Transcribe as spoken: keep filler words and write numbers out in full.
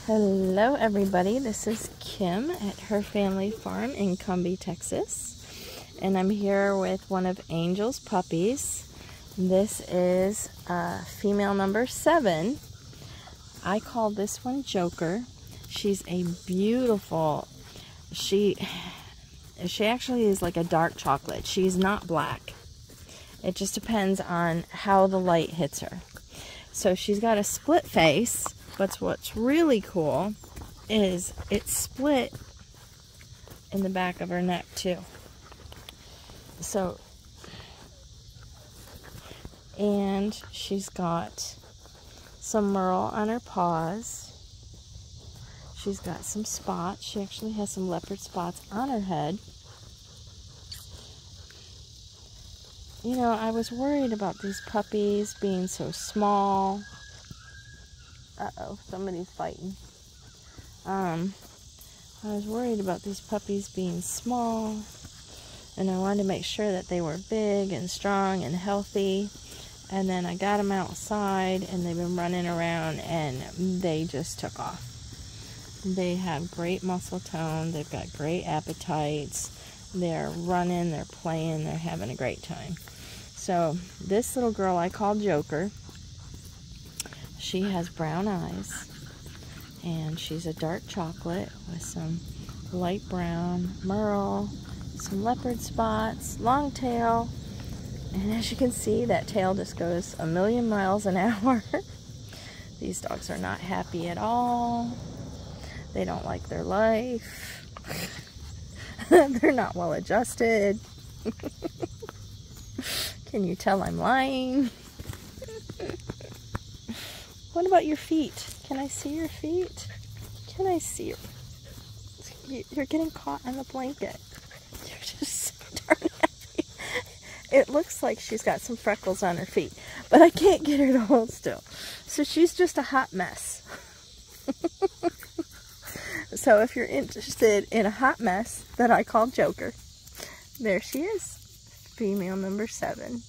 Hello everybody, this is Kim at Her Family Farm in Cumbie, Texas. And I'm here with one of Angel's puppies. This is uh, female number seven. I call this one Joker. She's a beautiful, she, she actually is like a dark chocolate. She's not black. It just depends on how the light hits her. So she's got a split face. But what's really cool is it's split in the back of her neck too. So, and she's got some merle on her paws. She's got some spots. She actually has some leopard spots on her head. You know, I was worried about these puppies being so small. Uh-oh, somebody's fighting. Um, I was worried about these puppies being small, and I wanted to make sure that they were big and strong and healthy. And then I got them outside, and they've been running around, and they just took off. They have great muscle tone. They've got great appetites. They're running, they're playing, they're having a great time. So this little girl I call Joker. She has brown eyes, and she's a dark chocolate with some light brown merle, some leopard spots, long tail, and as you can see, that tail just goes a million miles an hour. These dogs are not happy at all. They don't like their life. They're not well adjusted. Can you tell I'm lying? What about your feet? Can I see your feet? Can I see your... You're getting caught on the blanket. You're just so darn happy. It looks like she's got some freckles on her feet, but I can't get her to hold still. So she's just a hot mess. So if you're interested in a hot mess that I call Joker, there she is. Female number seven.